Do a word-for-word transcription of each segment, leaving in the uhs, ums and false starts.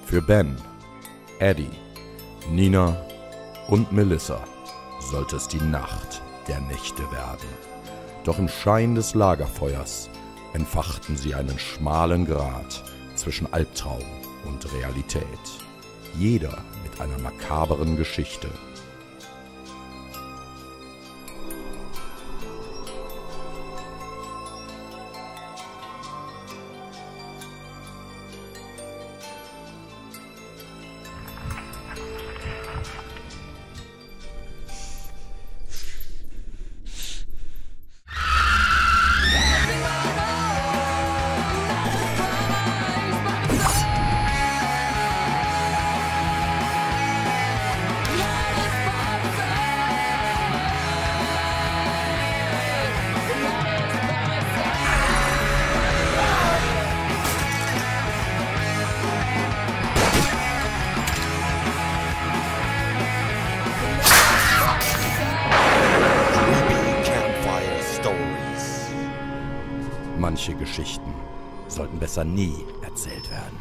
Für Ben, Eddie, Nina und Melissa sollte es die Nacht der Nächte werden. Doch im Schein des Lagerfeuers entfachten sie einen schmalen Grat zwischen Albtraum und Realität. Jeder mit einer makaberen Geschichte. Manche Geschichten sollten besser nie erzählt werden.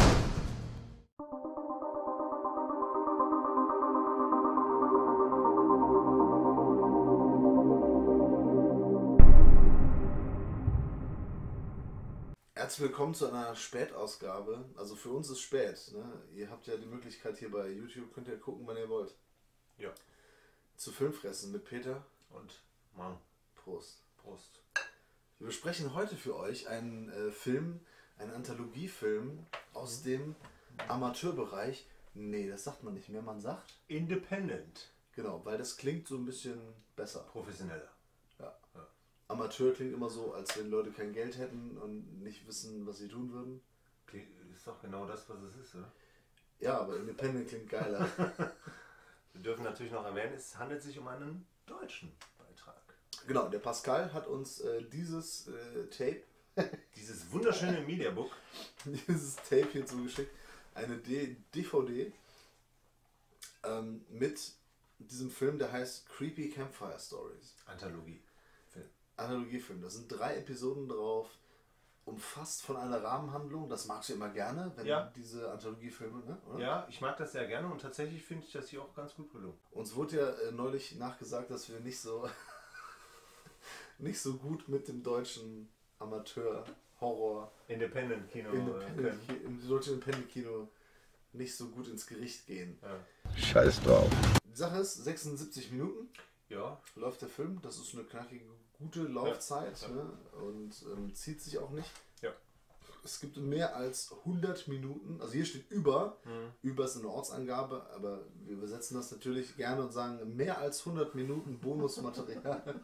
Herzlich willkommen zu einer Spätausgabe. Also für uns ist spät. Ne? Ihr habt ja die Möglichkeit hier bei YouTube, könnt ihr gucken, wann ihr wollt. Ja. Zu Filmfressen mit Peter und Mann. Prost. Prost. Wir besprechen heute für euch einen äh, Film, einen Anthologiefilm aus dem Amateurbereich. Nee, das sagt man nicht mehr, man sagt Independent. Genau, weil das klingt so ein bisschen besser. Professioneller. Ja. Ja. Amateur klingt immer so, als wenn Leute kein Geld hätten und nicht wissen, was sie tun würden. Ist doch genau das, was es ist, oder? Ja, aber Independent klingt geiler. Wir dürfen natürlich noch erwähnen, es handelt sich um einen deutschen Beitrag. Genau, der Pascal hat uns äh, dieses äh, Tape, dieses wunderschöne Mediabook, dieses Tape hier zugeschickt, eine D V D ähm, mit diesem Film, der heißt Creepy Campfire Stories. Anthologie-Film. Anthologiefilm. Da sind drei Episoden drauf, umfasst von einer Rahmenhandlung. Das magst du immer gerne, wenn ja. diese Anthologiefilme, ne? Oder? Ja, ich mag das sehr gerne und tatsächlich finde ich das hier auch ganz gut gelungen. Uns wurde ja äh, neulich nachgesagt, dass wir nicht so nicht so gut mit dem deutschen Amateur-Horror Independent-Kino Independent Ki im deutschen Independent-Kino nicht so gut ins Gericht gehen. Ja. Scheiß drauf. Die Sache ist, sechsundsiebzig Minuten ja. läuft der Film. Das ist eine knackige, gute Laufzeit, ja. Ja. Ne? Und ähm, zieht sich auch nicht. Ja. Es gibt mehr als hundert Minuten, also hier steht über, mhm. über ist eine Ortsangabe, aber wir übersetzen das natürlich gerne und sagen mehr als hundert Minuten Bonusmaterial.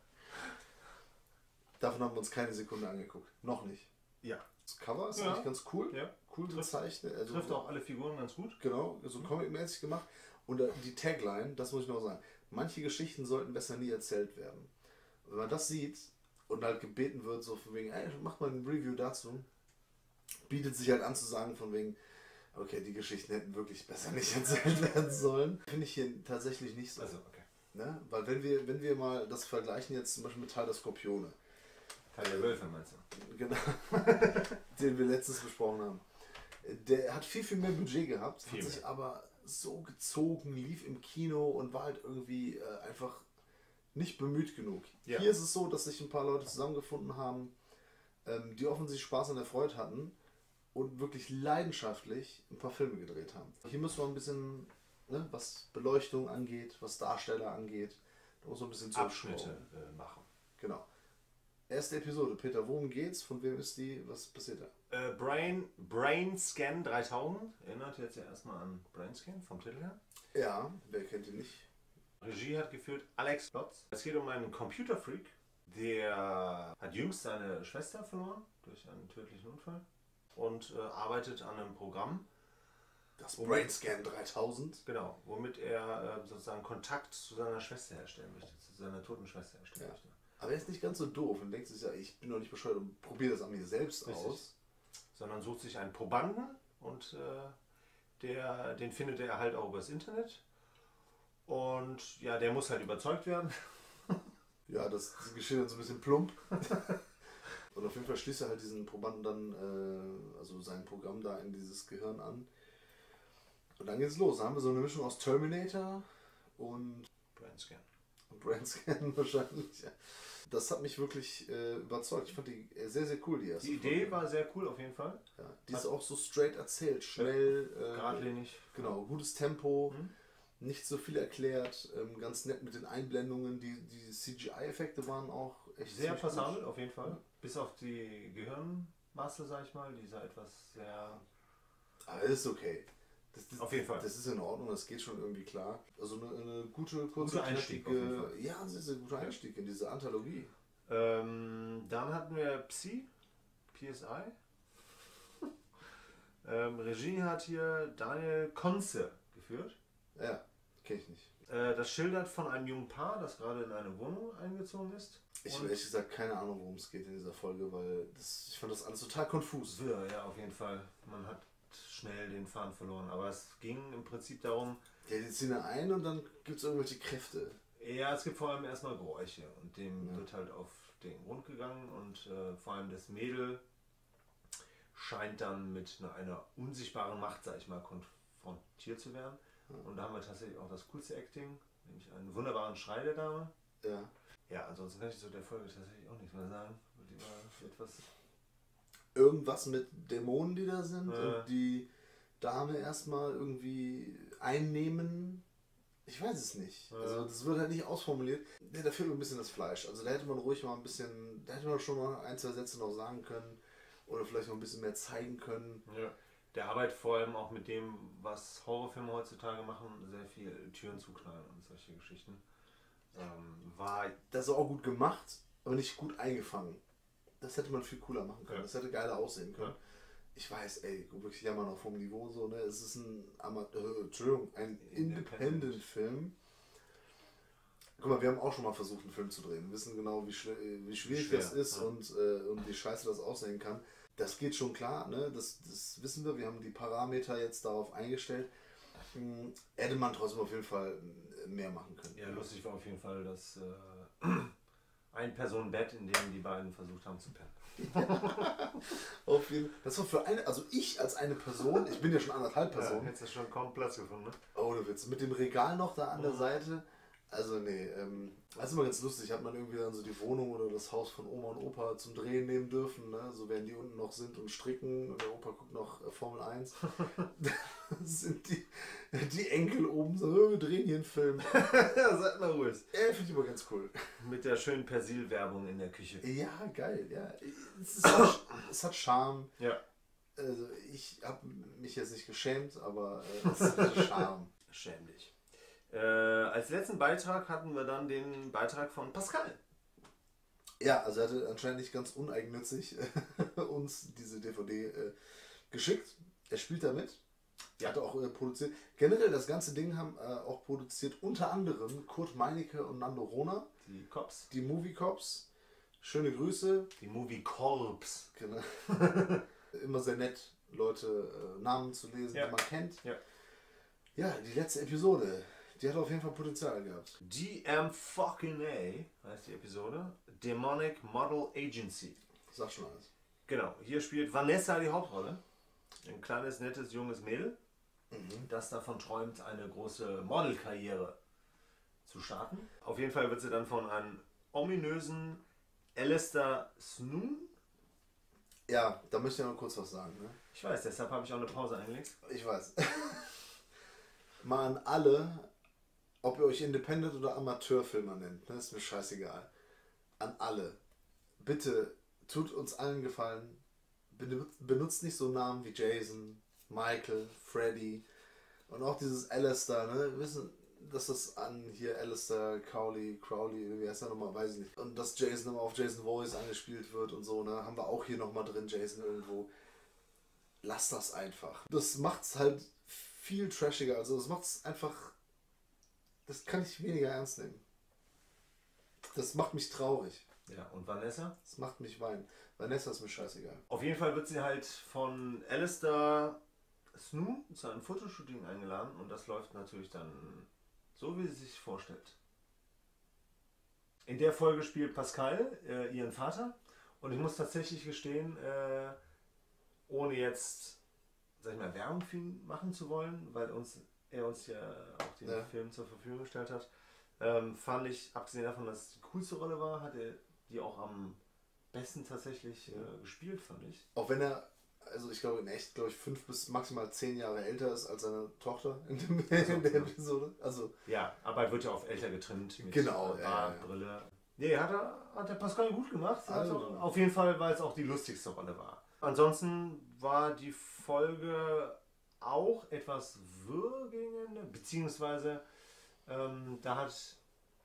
Davon haben wir uns keine Sekunde angeguckt. Noch nicht. Ja. Das Cover ist ja. eigentlich ganz cool. Ja. Cool gezeichnet. Also, trifft auch alle Figuren ganz gut. Genau, so mhm. comic-mäßig gemacht. Und die Tagline, das muss ich noch sagen, manche Geschichten sollten besser nie erzählt werden. Wenn man das sieht und halt gebeten wird, so von wegen, ey, mach mal ein Review dazu, bietet sich halt an zu sagen von wegen, okay, die Geschichten hätten wirklich besser nicht erzählt werden sollen. Finde ich hier tatsächlich nicht so. Also, okay. Ne? Weil wenn wir, wenn wir mal das vergleichen jetzt zum Beispiel mit Teil der Skorpione, Teil der Wölfe meinst du? Genau, den wir letztens besprochen haben. Der hat viel, viel mehr Budget gehabt, viel hat mehr. sich aber so gezogen, lief im Kino und war halt irgendwie äh, einfach nicht bemüht genug. Ja. Hier ist es so, dass sich ein paar Leute zusammengefunden haben, ähm, die offensichtlich Spaß an der Freude hatten und wirklich leidenschaftlich ein paar Filme gedreht haben. Hier müssen wir ein bisschen, ne, was Beleuchtung angeht, was Darsteller angeht, da muss man ein bisschen Abschnitte äh, machen. Genau. Erste Episode, Peter, worum geht's? Von wem ist die? Was passiert da? Äh, Brain, Brain Scan dreitausend, erinnert jetzt ja erstmal an Brain Scan vom Titel her. Ja, wer kennt ihn nicht? Regie hat geführt Alex Lotz. Es geht um einen Computerfreak, der hat jüngst seine Schwester verloren durch einen tödlichen Unfall und äh, arbeitet an einem Programm. Das Brain Scan dreitausend? Genau, womit er äh, sozusagen Kontakt zu seiner Schwester herstellen möchte, zu seiner toten Schwester herstellen Ja. möchte. Aber er ist nicht ganz so doof und denkt sich ja, ich bin doch nicht bescheuert und probiere das an mir selbst Richtig. aus. Sondern sucht sich einen Probanden und äh, der, den findet er halt auch übers Internet. Und ja, der muss halt überzeugt werden. Ja, das, das geschieht dann so ein bisschen plump. Und auf jeden Fall schließt er halt diesen Probanden dann, äh, also sein Programm da in dieses Gehirn an. Und dann geht's los. Da haben wir so eine Mischung aus Terminator und Brandscan. Brandscan wahrscheinlich. Das hat mich wirklich äh, überzeugt. Ich fand die sehr, sehr cool, die erste Die Idee Folge. war sehr cool auf jeden Fall. Ja, die ist auch so straight erzählt, schnell. Äh, Geradlinig. Genau, gutes Tempo, Mhm. nicht so viel erklärt, ähm, ganz nett mit den Einblendungen. Die, die C G I-Effekte waren auch echt Sehr ziemlich passabel gut. auf jeden Fall. Bis auf die Gehirnmasse, sag ich mal, die sah etwas sehr... Aber das ist okay. Das, das, Auf jeden Fall. Das ist in Ordnung, das geht schon irgendwie klar. Also eine, eine gute, kurze, Guter Einstieg auf jeden Fall. Ja, ein sehr, sehr guter Einstieg in diese Anthologie. Ähm, dann hatten wir Psy, P S I. ähm, Regie hat hier Daniel Konze geführt. Ja, kenne ich nicht. Äh, das schildert von einem jungen Paar, das gerade in eine Wohnung eingezogen ist. Ich Und- habe ehrlich gesagt keine Ahnung, worum es geht in dieser Folge, weil das, ich fand das alles total konfus. Ja, ja, auf jeden Fall. Man hat schnell den Faden verloren. Aber es ging im Prinzip darum, Ja, die ziehen da ein und dann gibt es irgendwelche Kräfte. ja, es gibt vor allem erstmal Geräusche und dem Ja. wird halt auf den Grund gegangen und äh, vor allem das Mädel scheint dann mit einer, einer unsichtbaren Macht, sag ich mal, konfrontiert zu werden. Ja. Und da haben wir tatsächlich auch das coolste Acting, nämlich einen wunderbaren Schrei der Dame. Ja. Ja, ansonsten kann ich zu der Folge tatsächlich auch nichts mehr sagen. Die war etwas... Irgendwas mit Dämonen, die da sind Äh. und die Dame erstmal irgendwie einnehmen. Ich weiß es nicht. Ja. Also das wird halt nicht ausformuliert. Ja, da fehlt mir ein bisschen das Fleisch. Also da hätte man ruhig mal ein bisschen, da hätte man schon mal ein, zwei Sätze noch sagen können oder vielleicht noch ein bisschen mehr zeigen können. Ja. Der arbeitet vor allem auch mit dem, was Horrorfilme heutzutage machen, sehr viel Türen zuknallen und solche Geschichten. Ähm, war Das ist auch gut gemacht, aber nicht gut eingefangen. Das hätte man viel cooler machen können. Ja. Das hätte geiler aussehen können. Ja. Ich weiß, ey, wirklich jammern auf hohem Niveau so, ne? Es ist ein Amateur, Entschuldigung, ein Independent. Independent-Film. Guck mal, wir haben auch schon mal versucht, einen Film zu drehen. Wir wissen genau, wie, schwer, wie schwierig Schwer, das ist ja. und, äh, und wie scheiße das aussehen kann. Das geht schon klar, ne? Das, das wissen wir. Wir haben die Parameter jetzt darauf eingestellt. Hm, hätte man trotzdem auf jeden Fall mehr machen können. ja lustig war auf jeden Fall das äh, Ein-Personen-Bett, in dem die beiden versucht haben zu pennen. Auf jeden Fall. Das war für eine, also ich als eine Person, ich bin ja schon anderthalb Ja, Personen. hättest du schon kaum Platz gefunden, ne? Oh, du Witz. Mit dem Regal noch da an der Mhm. Seite. Also nee, ähm, das ist immer ganz lustig. Hat man irgendwie dann so die Wohnung oder das Haus von Oma und Opa zum Drehen nehmen dürfen. Ne? So während die unten noch sind und stricken. Und der Opa guckt noch äh, Formel eins. sind die, die Enkel oben so, "Oh, wir drehen hier einen Film. Ja, seid mal ruhig. Äh, finde ich immer ganz cool. Mit der schönen Persil-Werbung in der Küche. Ja, geil. Ja. Es, ist auch, es hat Charme. Ja. Also ich habe mich jetzt nicht geschämt, aber äh, es hat Charme. Schäm dich. Äh, als letzten Beitrag hatten wir dann den Beitrag von Pascal. Ja, also er hatte anscheinend nicht ganz uneigennützig äh, uns diese D V D äh, geschickt. Er spielt damit. Er Ja. hat auch äh, produziert. Generell das ganze Ding haben äh, auch produziert unter anderem Kurt Meinecke und Nando Rona, Die Cops. die Movie Cops. Schöne Grüße. Die Movie Corps. Genau. Immer sehr nett, Leute äh, Namen zu lesen, Ja. die man kennt. Ja. Ja, die letzte Episode, die hat auf jeden Fall Potenzial gehabt. D M fucking A heißt die Episode. Demonic Model Agency. Sag schon alles. Genau, hier spielt Vanessa die Hauptrolle. Ein kleines, nettes, junges Mädel, Mhm. das davon träumt, eine große Modelkarriere zu starten. Auf jeden Fall wird sie dann von einem ominösen Alistair Snoon. Ja, da möchte ich noch kurz was sagen. Ne? Ich weiß, deshalb habe ich auch eine Pause eingelegt. Ich weiß. Mal an alle, ob ihr euch Independent oder Amateurfilmer nennt, ne, ist mir scheißegal. An alle. Bitte tut uns allen Gefallen. Benutzt, benutzt nicht so Namen wie Jason, Michael, Freddy und auch dieses Alistair, ne? Wir wissen, dass das an hier Alistair Crowley, Crowley, wie heißt er nochmal, weiß ich nicht. Und dass Jason immer auf Jason Voice angespielt wird und so, ne? Haben wir auch hier nochmal drin, Jason irgendwo. Lass das einfach. Das macht's halt viel trashiger, also das macht's einfach, das kann ich weniger ernst nehmen. Das macht mich traurig. Ja, und Vanessa? Das macht mich weinen. Vanessa ist mir scheißegal. Auf jeden Fall wird sie halt von Alistair Snoon zu einem Fotoshooting eingeladen und das läuft natürlich dann so, wie sie sich vorstellt. In der Folge spielt Pascal äh, ihren Vater und ich muss tatsächlich gestehen, äh, ohne jetzt sag ich mal, Werbung für ihn machen zu wollen, weil uns er uns ja auch den Ja. Film zur Verfügung gestellt hat. Ähm, fand ich, abgesehen davon, dass es die coolste Rolle war, hat er die auch am besten tatsächlich äh, gespielt, fand ich. Auch wenn er, also ich glaube in echt, glaube ich, fünf bis maximal zehn Jahre älter ist als seine Tochter in, dem, in der Episode. Also, Ja, aber er wird ja auf älter getrimmt mit Genau, äh, ja, Bart, ja. Brille. Nee, hat er, hat der Pascal gut gemacht. Also, Also. auf jeden Fall, weil es auch die lustigste Rolle war. Ansonsten war die Folge auch etwas wirr gegen Ende, beziehungsweise ähm, da hat,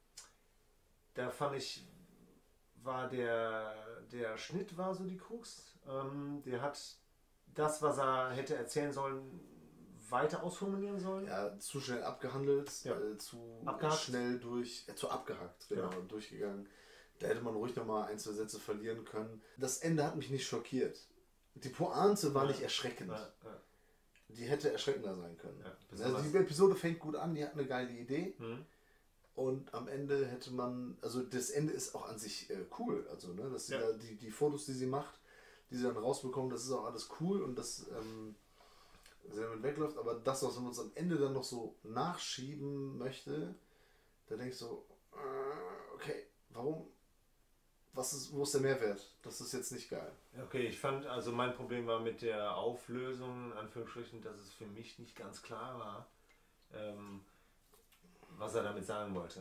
da fand ich, war der, der Schnitt war so die Krux. Ähm, der hat das, was er hätte erzählen sollen, weiter ausformulieren sollen. ja, zu schnell abgehandelt, Ja. äh, zu Abgehakt. schnell durch, äh, zu abgehackt, genau, Ja. durchgegangen. Da hätte man ruhig nochmal ein, zwei Sätze verlieren können. Das Ende hat mich nicht schockiert. Die Pointe war Ja. nicht erschreckend. Ja, ja. Die hätte erschreckender sein können. Ja, also besonders- die Episode fängt gut an, die hat eine geile Idee. Hm. Und am Ende hätte man, also das Ende ist auch an sich äh, cool. Also, ne, dass sie Ja. da die, die Fotos, die sie macht, die sie dann rausbekommen, das ist auch alles cool und das ähm, sie damit wegläuft. Aber das, was man uns am Ende dann noch so nachschieben möchte, da denke ich so, äh, okay, warum? Was ist, wo ist der Mehrwert? Das ist jetzt nicht geil. Okay, ich fand, also mein Problem war mit der Auflösung, in Anführungsstrichen, dass es für mich nicht ganz klar war, ähm, was er damit sagen wollte.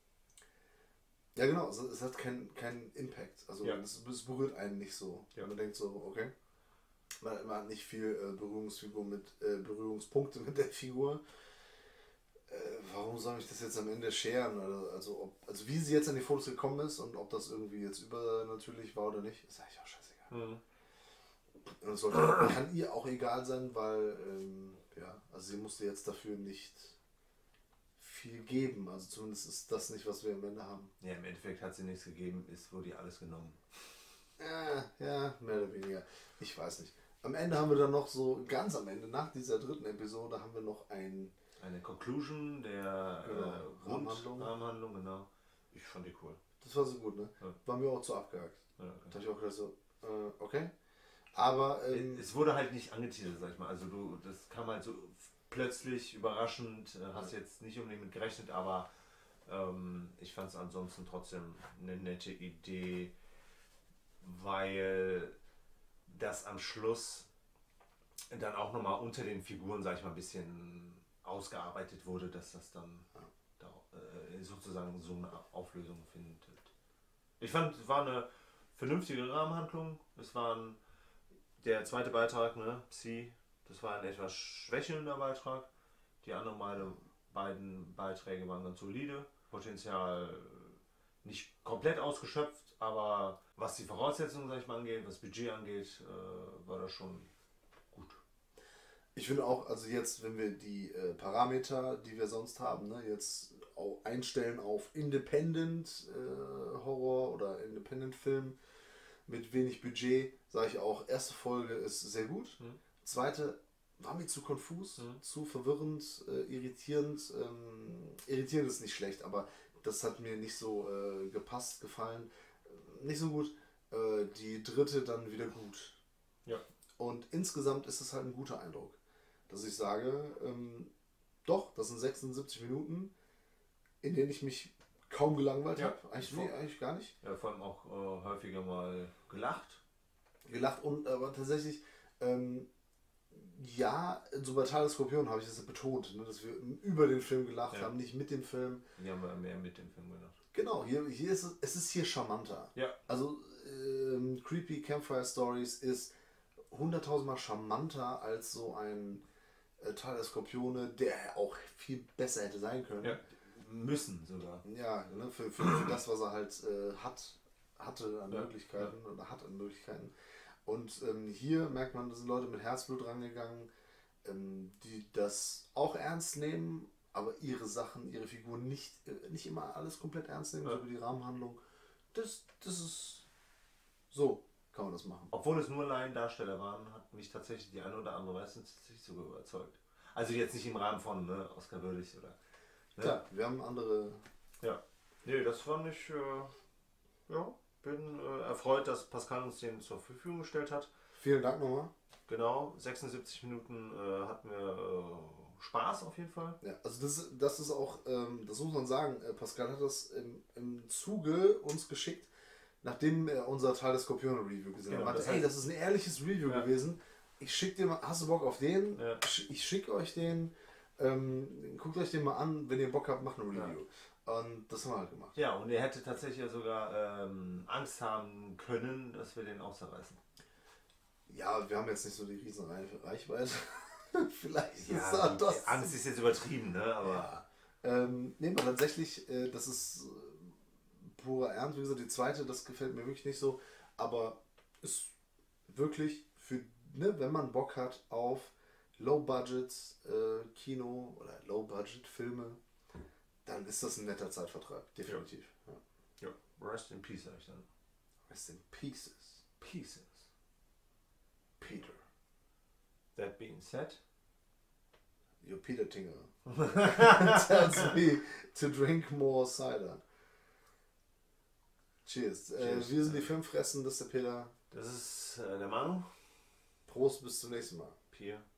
Ja, genau, es, es hat keinen keinen Impact. Also Ja. es, es berührt einen nicht so. Ja. Man denkt so, okay. Man, man hat nicht viel äh, Berührungsfigur mit äh, Berührungspunkte mit der Figur. Äh, warum soll ich das jetzt am Ende scheren? Also, also, ob, also wie sie jetzt an die Fotos gekommen ist und ob das irgendwie jetzt übernatürlich war oder nicht, ist eigentlich auch scheißegal. Mhm. Und es sollte, kann ihr auch egal sein, weil ähm, ja, also sie musste jetzt dafür nicht viel geben. Also zumindest ist das nicht, was wir am Ende haben. Ja, im Endeffekt hat sie nichts gegeben, ist wurde ihr alles genommen. Ja, ja, mehr oder weniger. Ich weiß nicht. Am Ende haben wir dann noch so, ganz am Ende, nach dieser dritten Episode, haben wir noch ein, Eine Conclusion der Genau, äh, Rahmenhandlung. Rahmenhandlung, genau. Ich fand die cool. das war so gut, ne? Ja. War mir auch zu abgehakt. Ja, Da okay. habe ich auch gedacht so, äh, okay. Aber, ähm, Es wurde halt nicht angeteasert, sag ich mal. Also du, das kam halt so plötzlich, überraschend, äh, hast jetzt nicht unbedingt mit gerechnet, aber ähm, ich fand es ansonsten trotzdem eine nette Idee, weil das am Schluss dann auch nochmal unter den Figuren, sag ich mal, ein bisschen ausgearbeitet wurde, dass das dann da, äh, sozusagen so eine Auflösung findet. Ich fand, es war eine vernünftige Rahmenhandlung. Es war ein, der zweite Beitrag, ne, Psi, das war ein etwas schwächelnder Beitrag. Die anderen beide, beiden Beiträge waren ganz solide. Potenzial nicht komplett ausgeschöpft, aber was die Voraussetzungen, sag ich mal, angeht, was Budget angeht, äh, war das schon gut. ich finde auch, also jetzt, wenn wir die äh, Parameter, die wir sonst haben, ne, jetzt auch einstellen auf Independent äh, Horror oder Independent Film mit wenig Budget, sage ich auch, erste Folge ist sehr gut. Mhm. Zweite war mir zu konfus, Mhm. zu verwirrend, äh, irritierend. Ähm, irritierend ist nicht schlecht, aber das hat mir nicht so äh, gepasst, gefallen. Äh, Nicht so gut. Äh, die dritte dann wieder gut. Ja. Und insgesamt ist es halt ein guter Eindruck, dass ich sage, ähm, doch, das sind sechsundsiebzig Minuten, in denen ich mich kaum gelangweilt Ja. habe. Eigentlich, nee, eigentlich gar nicht. Ja, vor allem auch äh, häufiger mal gelacht. Gelacht und aber tatsächlich, ähm, ja, so bei Tal des Skorpion habe ich das ja betont, ne, dass wir über den Film gelacht Ja. haben, nicht mit dem Film. Wir haben ja mehr mit dem Film gelacht. Genau, hier, hier ist es, es ist hier charmanter. Ja. Also ähm, Creepy Campfire Stories ist hunderttausendmal charmanter als so ein äh, Tal der Skorpione, der auch viel besser hätte sein können. Ja. Müssen sogar. Ja, ne, für, für, für das, was er halt äh, hat, hatte an Ja, Möglichkeiten oder hat an Möglichkeiten. Und ähm, hier merkt man, da sind Leute mit Herzblut rangegangen, ähm, die das auch ernst nehmen, aber ihre Sachen, ihre Figuren nicht, äh, nicht immer alles komplett ernst nehmen, Ja. so wie die Rahmenhandlung. Das, das ist so, kann man das machen. Obwohl es nur Laiendarsteller waren, hat mich tatsächlich die eine oder andere meistens tatsächlich sogar überzeugt. Also jetzt nicht im Rahmen von ne, Oscar würdig oder. Ne? Klar, wir haben andere. Ja. Nee, das fand ich. Äh, ja, bin äh, erfreut, dass Pascal uns den zur Verfügung gestellt hat. Vielen Dank nochmal. Genau, sechsundsiebzig Minuten äh, hatten wir äh, Spaß auf jeden Fall. Ja, also das, das ist auch, ähm, das muss man sagen, äh, Pascal hat das im, im Zuge uns geschickt, nachdem er unser Teil des Skorpion-Review gesehen Genau, hat. das Ey, heißt- das ist ein ehrliches Review Ja. gewesen. Ich schick dir mal, hast du Bock auf den? Ja. Ich, ich schicke euch den. Ähm, guckt euch den mal an, wenn ihr Bock habt, macht ein Review. Und das haben wir halt gemacht. Ja, und er hätte tatsächlich ja sogar ähm, Angst haben können, dass wir den auch zerreißen. Ja, wir haben jetzt nicht so die riesen Reich- Reichweite. Vielleicht ist Ja, auch die das. Angst ist jetzt übertrieben, ne? Aber Ja. Ähm, nee, aber tatsächlich, äh, das ist äh, purer Ernst. Wie gesagt, die zweite, das gefällt mir wirklich nicht so. Aber ist wirklich für, ne, wenn man Bock hat auf Low-Budget äh, Kino oder Low-Budget-Filme, dann ist das ein netter Zeitvertreib. Definitiv. Ja. ja, rest in peace, sag ich dann. Rest in pieces, Pieces. Peter. That being said. Your Peter Tinger tells me to drink more cider. Cheers. Äh, Cheers. wir sind die Filmfressen, das ist der Peter. Das ist äh, der Manu. Prost, bis zum nächsten Mal. Pier.